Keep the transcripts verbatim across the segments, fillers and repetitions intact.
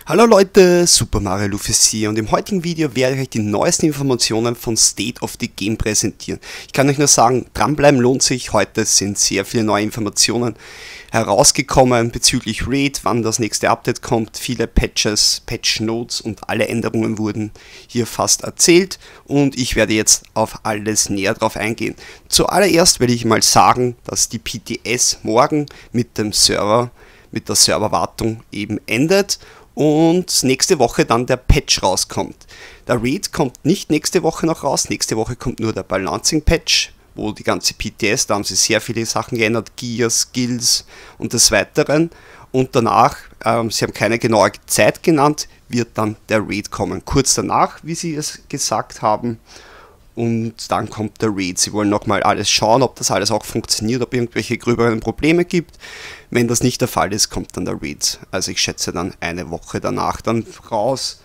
Hallo Leute, Super Mario Luffy hier und im heutigen Video werde ich euch die neuesten Informationen von State of the Game präsentieren. Ich kann euch nur sagen, dranbleiben lohnt sich. Heute sind sehr viele neue Informationen herausgekommen bezüglich Raid, wann das nächste Update kommt. Viele Patches, Patch Notes und alle Änderungen wurden hier fast erzählt und ich werde jetzt auf alles näher drauf eingehen. Zuallererst werde ich mal sagen, dass die P T S morgen mit dem Server, mit der Serverwartung eben endet und nächste Woche dann der Patch rauskommt. Der Raid kommt nicht nächste Woche noch raus, nächste Woche kommt nur der Balancing Patch, wo die ganze P T S, da haben sie sehr viele Sachen geändert, Gears, Skills und des Weiteren. Und danach, ähm, sie haben keine genaue Zeit genannt, wird dann der Raid kommen. Kurz danach, wie sie es gesagt haben. Und dann kommt der Raid. Sie wollen nochmal alles schauen, ob das alles auch funktioniert, ob irgendwelche gröberen Probleme gibt. Wenn das nicht der Fall ist, kommt dann der Raid. Also ich schätze dann eine Woche danach dann raus.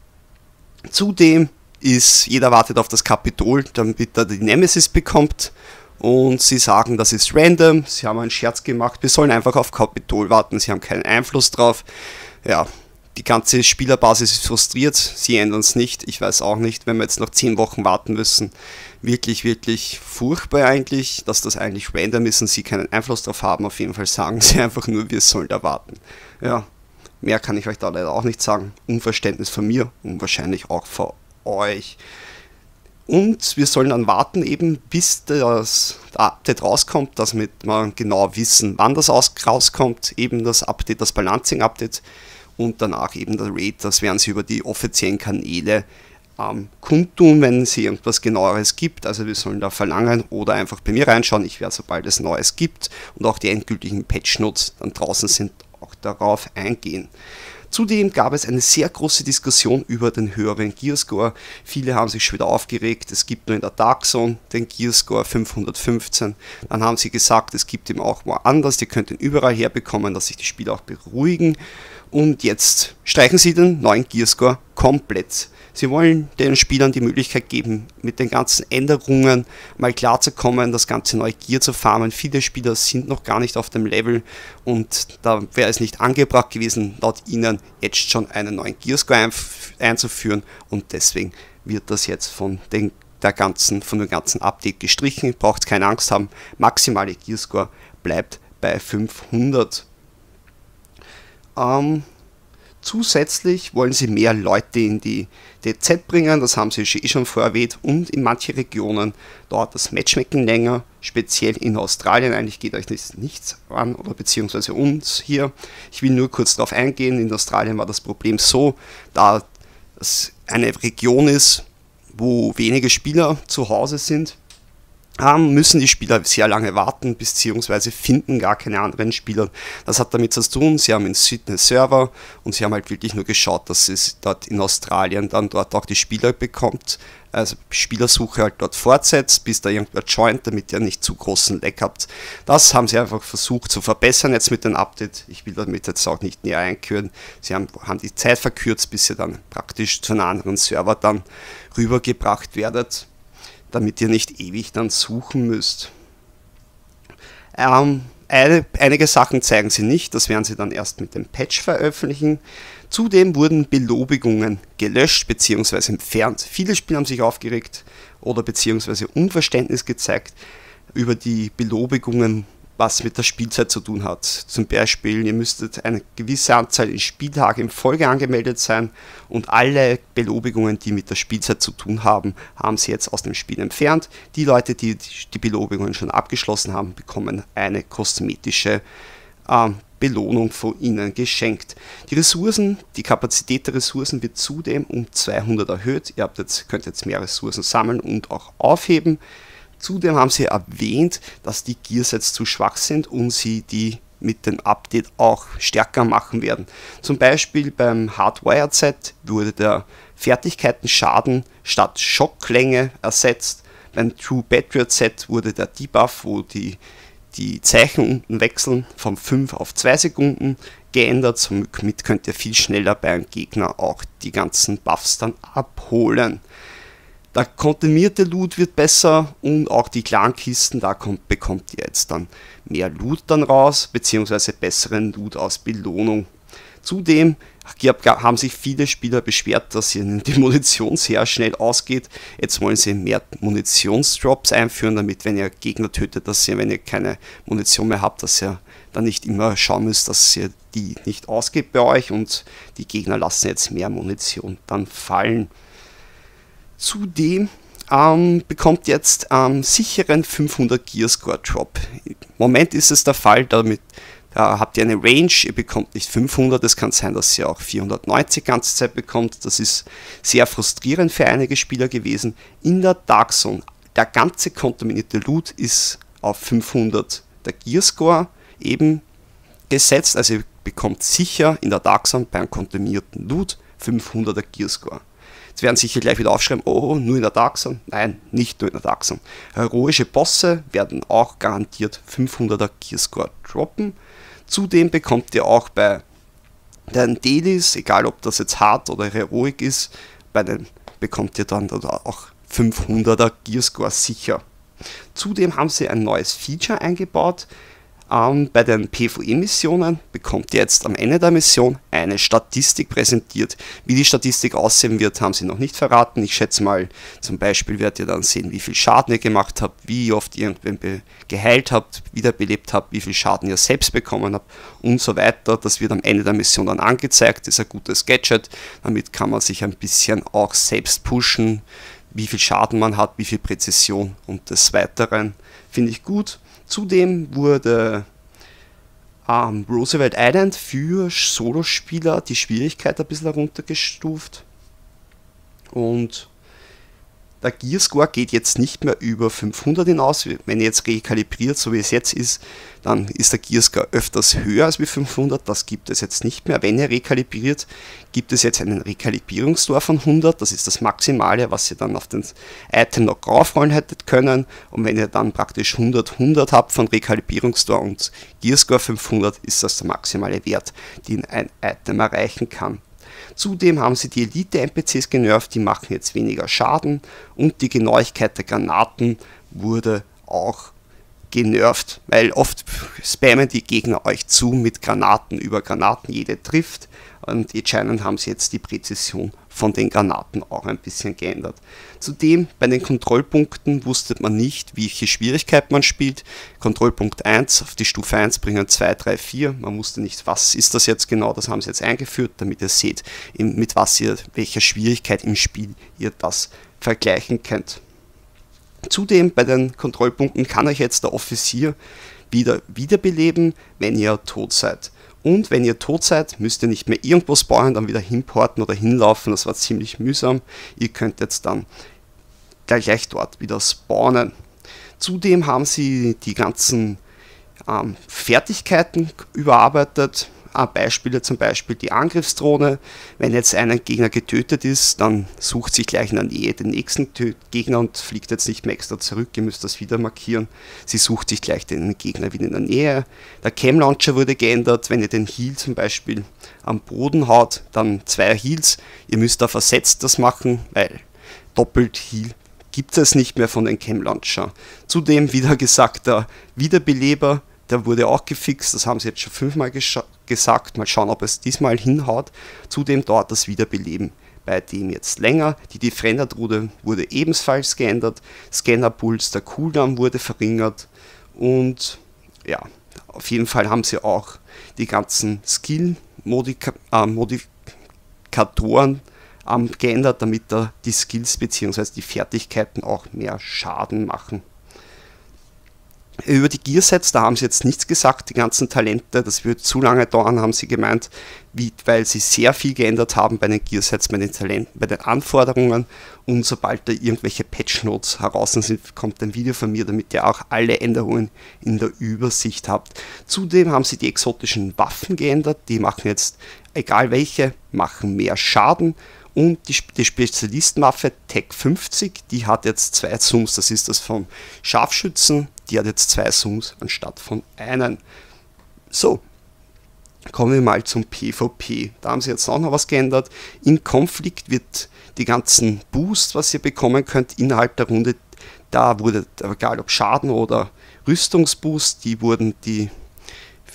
Zudem ist, jeder wartet auf das Kapitol, damit er die Nemesis bekommt. Und sie sagen, das ist random. Sie haben einen Scherz gemacht. Wir sollen einfach auf Kapitol warten. Sie haben keinen Einfluss drauf. Ja. Die ganze Spielerbasis ist frustriert, sie ändern es nicht, ich weiß auch nicht, wenn wir jetzt noch zehn Wochen warten müssen. Wirklich, wirklich furchtbar eigentlich, dass das eigentlich random ist und sie keinen Einfluss darauf haben. Auf jeden Fall sagen sie einfach nur, wir sollen da warten. Ja, mehr kann ich euch da leider auch nicht sagen. Unverständnis von mir und wahrscheinlich auch von euch. Und wir sollen dann warten, eben bis das Update rauskommt, damit wir genau wissen, wann das rauskommt. Eben das Update, das Balancing-Update. Und danach eben der Raid, das werden sie über die offiziellen Kanäle ähm, kundtun, wenn es irgendwas genaueres gibt. Also wir sollen da verlangen oder einfach bei mir reinschauen. Ich werde, sobald es Neues gibt und auch die endgültigen Patch-Notes dann draußen sind, auch darauf eingehen. Zudem gab es eine sehr große Diskussion über den höheren Gearscore. Viele haben sich schon wieder aufgeregt, es gibt nur in der Dark Zone den Gearscore fünfhundertfünfzehn. Dann haben sie gesagt, es gibt ihn auch woanders, ihr könnt ihn überall herbekommen, dass sich die Spieler auch beruhigen. Und jetzt streichen sie den neuen Gearscore komplett. Sie wollen den Spielern die Möglichkeit geben, mit den ganzen Änderungen mal klarzukommen, das ganze neue Gear zu farmen. Viele Spieler sind noch gar nicht auf dem Level und da wäre es nicht angebracht gewesen, laut ihnen jetzt schon einen neuen Gearscore einzuführen und deswegen wird das jetzt von den, der ganzen, von dem ganzen Update gestrichen. Braucht keine Angst haben, maximale Gearscore bleibt bei fünfhundert. Ähm, zusätzlich wollen sie mehr Leute in die D Z bringen, das haben sie eh schon vorher erwähnt, und in manche Regionen dauert das Matchmaking länger, speziell in Australien. Eigentlich geht euch das nichts an, oder beziehungsweise uns hier. Ich will nur kurz darauf eingehen, in Australien war das Problem so, da es eine Region ist, wo wenige Spieler zu Hause sind, müssen die Spieler sehr lange warten, beziehungsweise finden gar keine anderen Spieler. Das hat damit zu tun, sie haben in Sydney Server und sie haben halt wirklich nur geschaut, dass es dort in Australien dann dort auch die Spieler bekommt, also Spielersuche halt dort fortsetzt, bis da irgendwer joint, damit ihr nicht zu großen Lag habt. Das haben sie einfach versucht zu verbessern jetzt mit dem Update. Ich will damit jetzt auch nicht näher einführen. Sie haben, haben die Zeit verkürzt, bis ihr dann praktisch zu einem anderen Server dann rübergebracht werdet, damit ihr nicht ewig dann suchen müsst. Ähm, eine, einige Sachen zeigen sie nicht, das werden sie dann erst mit dem Patch veröffentlichen. Zudem wurden Belobigungen gelöscht bzw. entfernt. Viele Spieler haben sich aufgeregt oder bzw. Unverständnis gezeigt über die Belobigungen, was mit der Spielzeit zu tun hat. Zum Beispiel, ihr müsstet eine gewisse Anzahl in Spieltage in Folge angemeldet sein und alle Belobigungen, die mit der Spielzeit zu tun haben, haben sie jetzt aus dem Spiel entfernt. Die Leute, die die Belobigungen schon abgeschlossen haben, bekommen eine kosmetische äh, Belohnung von ihnen geschenkt. Die Ressourcen, die Kapazität der Ressourcen wird zudem um zweihundert erhöht. Ihr habt jetzt, könnt jetzt mehr Ressourcen sammeln und auch aufheben. Zudem haben sie erwähnt, dass die Gearsets zu schwach sind und sie die mit dem Update auch stärker machen werden. Zum Beispiel beim Hardwired Set wurde der Fertigkeitenschaden statt Schocklänge ersetzt. Beim True Patriot Set wurde der Debuff, wo die, die Zeichen unten wechseln, von fünf auf zwei Sekunden geändert. Somit könnt ihr viel schneller bei einem Gegner auch die ganzen Buffs dann abholen. Der kontamierte Loot wird besser und auch die Clankisten, da kommt, bekommt ihr jetzt dann mehr Loot dann raus, beziehungsweise besseren Loot aus Belohnung. Zudem Hier haben sich viele Spieler beschwert, dass ihnen die Munition sehr schnell ausgeht. Jetzt wollen sie mehr Munitionsdrops einführen, damit, wenn ihr Gegner tötet, dass ihr, wenn ihr keine Munition mehr habt, dass ihr dann nicht immer schauen müsst, dass ihr die nicht ausgeht bei euch, und die Gegner lassen jetzt mehr Munition dann fallen. Zudem ähm, bekommt jetzt ähm, sicheren fünfhundert Gearscore Drop. Im Moment ist es der Fall, damit da habt ihr eine Range, ihr bekommt nicht fünfhundert, es kann sein, dass ihr auch vierhundertneunzig ganze Zeit bekommt. Das ist sehr frustrierend für einige Spieler gewesen. In der Dark Zone, der ganze kontaminierte Loot ist auf fünfhundert der Gearscore eben gesetzt, also ihr bekommt sicher in der Dark Zone beim kontaminierten Loot fünfhunderter Gearscore. Jetzt werden sicher gleich wieder aufschreiben, oh, nur in der Dark Zone. Nein, nicht nur in der Dark Zone. Heroische Bosse werden auch garantiert fünfhunderter Gearscore droppen. Zudem bekommt ihr auch bei den Dailies, egal ob das jetzt hart oder heroic ist, bei den bekommt ihr dann auch fünfhunderter Gearscore sicher. Zudem haben sie ein neues Feature eingebaut. Ähm, bei den PvE-Missionen bekommt ihr jetzt am Ende der Mission eine Statistik präsentiert. Wie die Statistik aussehen wird, haben sie noch nicht verraten. Ich schätze mal, zum Beispiel werdet ihr dann sehen, wie viel Schaden ihr gemacht habt, wie oft ihr irgendwen geheilt habt, wiederbelebt habt, wie viel Schaden ihr selbst bekommen habt und so weiter. Das wird am Ende der Mission dann angezeigt. Das ist ein gutes Gadget. Damit kann man sich ein bisschen auch selbst pushen, wie viel Schaden man hat, wie viel Präzision und des Weiteren. Finde ich gut. Zudem wurde ähm, Roosevelt Island für Solospieler die Schwierigkeit ein bisschen heruntergestuft. Und der Gearscore geht jetzt nicht mehr über fünfhundert hinaus. Wenn ihr jetzt rekalibriert, so wie es jetzt ist, dann ist der Gearscore öfters höher als wie fünfhundert. Das gibt es jetzt nicht mehr. Wenn ihr rekalibriert, gibt es jetzt einen Rekalibrierungstor von hundert. Das ist das Maximale, was ihr dann auf den Item noch raufrollen hättet können. Und wenn ihr dann praktisch hundert, hundert habt von Rekalibrierungstor und Gearscore fünfhundert, ist das der maximale Wert, den ein Item erreichen kann. Zudem haben sie die Elite-N P Cs genervt, die machen jetzt weniger Schaden, und die Genauigkeit der Granaten wurde auch genervt, weil oft spammen die Gegner euch zu mit Granaten über Granaten, jede trifft, und anscheinend haben sie jetzt die Präzision von den Granaten auch ein bisschen geändert. Zudem bei den Kontrollpunkten wusste man nicht, welche Schwierigkeit man spielt. Kontrollpunkt eins auf die Stufe eins bringen zwei, drei, vier. Man wusste nicht, was ist das jetzt genau, das haben sie jetzt eingeführt, damit ihr seht, mit was ihr, welcher Schwierigkeit im Spiel ihr das vergleichen könnt. Zudem bei den Kontrollpunkten kann euch jetzt der Offizier wieder wiederbeleben, wenn ihr tot seid. Und wenn ihr tot seid, müsst ihr nicht mehr irgendwo spawnen, dann wieder hinporten oder hinlaufen. Das war ziemlich mühsam. Ihr könnt jetzt dann gleich dort wieder spawnen. Zudem haben sie die ganzen ähm, Fertigkeiten überarbeitet. Äh, Beispiele zum Beispiel die Angriffsdrohne. Wenn jetzt ein Gegner getötet ist, dann sucht sich gleich in der Nähe den nächsten Tö Gegner und fliegt jetzt nicht mehr extra zurück. Ihr müsst das wieder markieren. Sie sucht sich gleich den Gegner wieder in der Nähe. Der Cam Launcher wurde geändert. Wenn ihr den Heal zum Beispiel am Boden haut, dann zwei Heals. Ihr müsst da versetzt das machen, weil doppelt Heal gibt es nicht mehr von den Cam Launcher. Zudem, wieder gesagt, der Wiederbeleber, der wurde auch gefixt, das haben sie jetzt schon fünfmal gesagt. Mal schauen, ob es diesmal hinhaut. Zudem dauert das Wiederbeleben bei dem jetzt länger. Die Defender-Truhe wurde ebenfalls geändert. Scanner-Puls, der Cooldown wurde verringert. Und ja, auf jeden Fall haben sie auch die ganzen Skill-Modifikatoren ähm, geändert, damit da die Skills bzw. die Fertigkeiten auch mehr Schaden machen. Über die Gearsets, da haben sie jetzt nichts gesagt, die ganzen Talente, das wird zu lange dauern, haben sie gemeint, wie, weil sie sehr viel geändert haben bei den Gearsets, bei den Talenten, bei den Anforderungen, und sobald da irgendwelche Patch-Notes heraus sind, kommt ein Video von mir, damit ihr auch alle Änderungen in der Übersicht habt. Zudem haben sie die exotischen Waffen geändert, die machen jetzt, egal welche, machen mehr Schaden. Und die, die Spezialistenwaffe Tech fünfzig, die hat jetzt zwei Zooms, das ist das vom Scharfschützen, die hat jetzt zwei Zooms anstatt von einen. So, kommen wir mal zum PvP. Da haben sie jetzt auch noch was geändert. Im Konflikt wird die ganzen Boosts, was ihr bekommen könnt innerhalb der Runde, da wurde, egal ob Schaden oder Rüstungsboost, die wurden die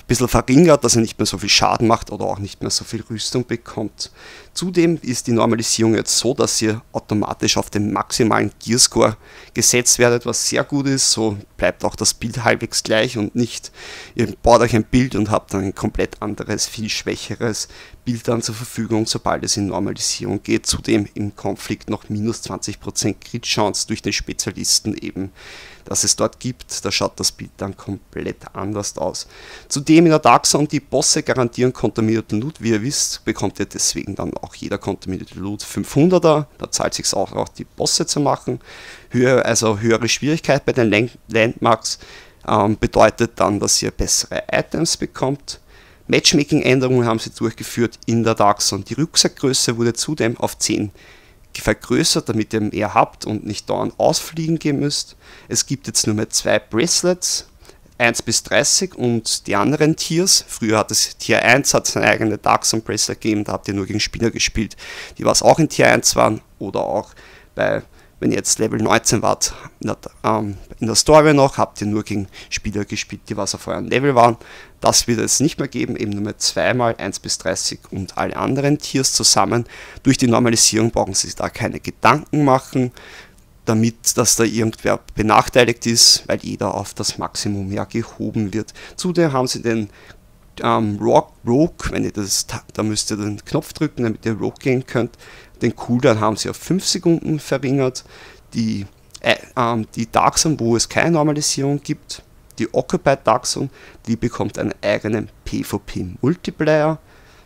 bisschen verringert, dass er nicht mehr so viel Schaden macht oder auch nicht mehr so viel Rüstung bekommt. Zudem ist die Normalisierung jetzt so, dass ihr automatisch auf den maximalen Gearscore gesetzt werdet, was sehr gut ist. So bleibt auch das Bild halbwegs gleich und nicht, ihr baut euch ein Bild und habt dann ein komplett anderes, viel schwächeres Bild dann zur Verfügung, sobald es in Normalisierung geht. Zudem im Konflikt noch minus zwanzig Prozent Crit-Chance durch den Spezialisten eben, dass es dort gibt. Da schaut das Bild dann komplett anders aus. Zudem in der Dark Zone die Bosse garantieren Contaminated Loot. Wie ihr wisst, bekommt ihr deswegen dann auch jeder Contaminated Loot fünfhunderter. Da zahlt es sich auch, auch die Bosse zu machen. Höher, also höhere Schwierigkeit bei den Landmarks ähm, bedeutet dann, dass ihr bessere Items bekommt. Matchmaking-Änderungen haben sie durchgeführt in der Dark Zone. Die Rucksackgröße wurde zudem auf zehn vergrößert, damit ihr mehr habt und nicht dauernd ausfliegen gehen müsst. Es gibt jetzt nur mehr zwei Bracelets, eins bis dreißig und die anderen Tiers. Früher hat es Tier eins, hat seine eigene Dark Zone Bracelet gegeben, da habt ihr nur gegen Spieler gespielt, die was auch in Tier eins waren, oder auch bei, wenn ihr jetzt Level neunzehn wart, in der, ähm, in der Story noch, habt ihr nur gegen Spieler gespielt, die was auf eurem Level waren. Das wird es nicht mehr geben, eben nur mehr zweimal, eins bis dreißig und alle anderen Tiers zusammen. Durch die Normalisierung brauchen sie sich da keine Gedanken machen, damit, dass da irgendwer benachteiligt ist, weil jeder auf das Maximum ja gehoben wird. Zudem haben sie den ähm, Rogue, wenn ihr das, da müsst ihr den Knopf drücken, damit ihr Rogue gehen könnt. Den Cooldown haben sie auf fünf Sekunden verringert. Die, äh, ähm, die Dark Zone, wo es keine Normalisierung gibt, die Occupied Dark Zone, die bekommt einen eigenen PvP-Multiplayer.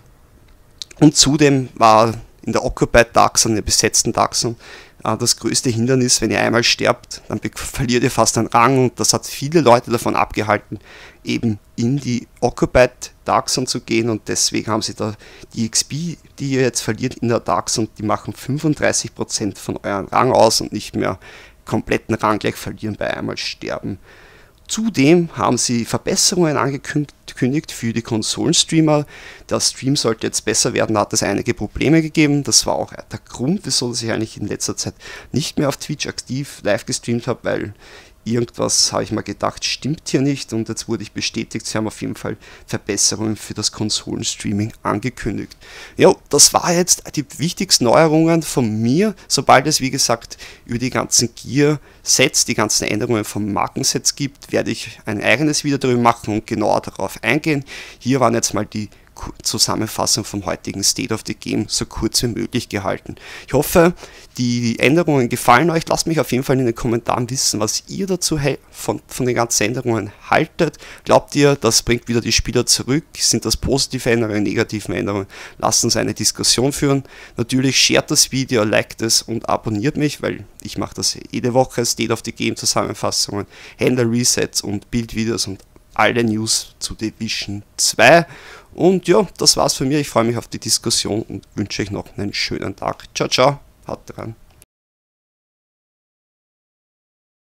Und zudem war in der Occupied Dark Zone, in der besetzten Dark Zone, äh, das größte Hindernis, wenn ihr einmal sterbt, dann verliert ihr fast einen Rang, und das hat viele Leute davon abgehalten, eben in die Occupied Dark Zone zu gehen, und deswegen haben sie da die X P, die ihr jetzt verliert in der Dark Zone, die machen fünfunddreißig Prozent von eurem Rang aus und nicht mehr kompletten Rang gleich verlieren bei einmal sterben. Zudem haben sie Verbesserungen angekündigt für die Konsolenstreamer. Der Stream sollte jetzt besser werden, da hat es einige Probleme gegeben. Das war auch der Grund, wieso ich eigentlich in letzter Zeit nicht mehr auf Twitch aktiv live gestreamt habe, weil irgendwas, habe ich mal gedacht, stimmt hier nicht, und jetzt wurde ich bestätigt, sie haben auf jeden Fall Verbesserungen für das Konsolenstreaming angekündigt. Ja, das war jetzt die wichtigsten Neuerungen von mir. Sobald es, wie gesagt, über die ganzen Gear-Sets, die ganzen Änderungen von Markensets gibt, werde ich ein eigenes Video darüber machen und genauer darauf eingehen. Hier waren jetzt mal die Zusammenfassung vom heutigen State of the Game so kurz wie möglich gehalten. Ich hoffe, die Änderungen gefallen euch. Lasst mich auf jeden Fall in den Kommentaren wissen, was ihr dazu von, von den ganzen Änderungen haltet. Glaubt ihr, das bringt wieder die Spieler zurück? Sind das positive Änderungen, negative Änderungen? Lasst uns eine Diskussion führen. Natürlich shared das Video, liked es und abonniert mich, weil ich mache das jede Woche, State of the Game Zusammenfassungen, Händler Resets und Bildvideos und alle News zu Division zwei. Und ja, das war's von mir. Ich freue mich auf die Diskussion und wünsche euch noch einen schönen Tag. Ciao, ciao. Haut rein.